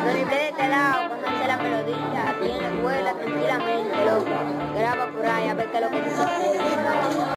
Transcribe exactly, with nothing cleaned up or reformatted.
Disponible de este lado, pónganse la melodía, aquí en la escuela, tranquilamente, loco. Graba por ahí, a ver qué es lo que se